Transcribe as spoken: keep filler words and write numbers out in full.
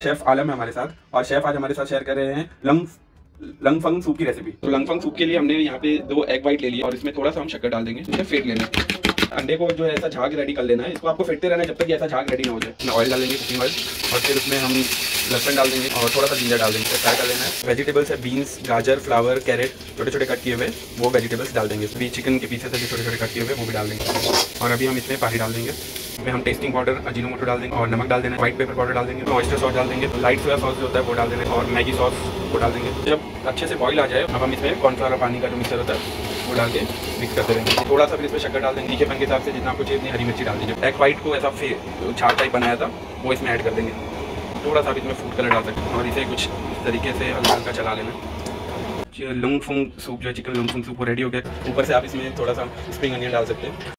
Chef आलम है हमारे साथ और शेफ आज हमारे साथ शेयर कर रहे हैं लंग लंगफंग सूप की रेसिपी। तो लंगफंग सूप के लिए हमने यहाँ पे दो एग वाइट ले लिया और इसमें थोड़ा सा हम शक्कर डाल देंगे, इसे फेंट लेना है। अंडे को जो है ऐसा झाग रेडी कर लेना है, इसको आपको फेंटते रहना है जब तक ये ऐसा झाग रेडी ना हो जाए। इसमें ऑयल डाल देंगे, कुकिंग ऑयल, और फिर उसमें हम लहसुन डाल देंगे और थोड़ा सा जिंजर डाल देंगे, फ्राई कर लेना है। वेजिटेबल्स है बीन्स, गाजर, फ्लावर, कैरेट, छोटे छोटे कट किए हुए वो वेजिटेबल्स डाल देंगे। भी चिकन के पीसेस है जो छोटे छोटे कट किए हुए वो भी डाल देंगे। और अभी हम इसमें पानी डाल देंगे, इसमें हम टेस्टिंग पाउडर, अजीनोमोटो डाल देंगे और नमक डाल देना, व्हाइट पेपर पाउडर डाल देंगे, ऑयस्टर सॉस डाल देंगे, लाइट सोया सॉस जो होता है वो डाल देंगे और मैगी सॉस वो डाल देंगे। जब अच्छे से बॉईल आ जाए अब हम इसमें कॉर्नफ्लावर पानी का जो मिक्सर होता है वो डाल के मिक्स करते रहेंगे। थोड़ा सा फिर इसमें शक्कर डाल देंगे, तीखेपन के हिसाब से जितना आपको चाहिए उतनी हरी मिर्ची डाल दीजिए। एग वाइट को ऐसा छाछ टाइप बनाया था वो इसमें ऐड कर देंगे, थोड़ा सा इसमें फूड कलर डाल सकते हैं और इसे कुछ इस तरीके से हल्का हल्का चला लेना। लंगफंग सूप जो है चिकन लंगफंग सूप वो रेडी हो गया। ऊपर से आप इसमें थोड़ा सा स्प्रिंग अनियन डाल सकते हैं।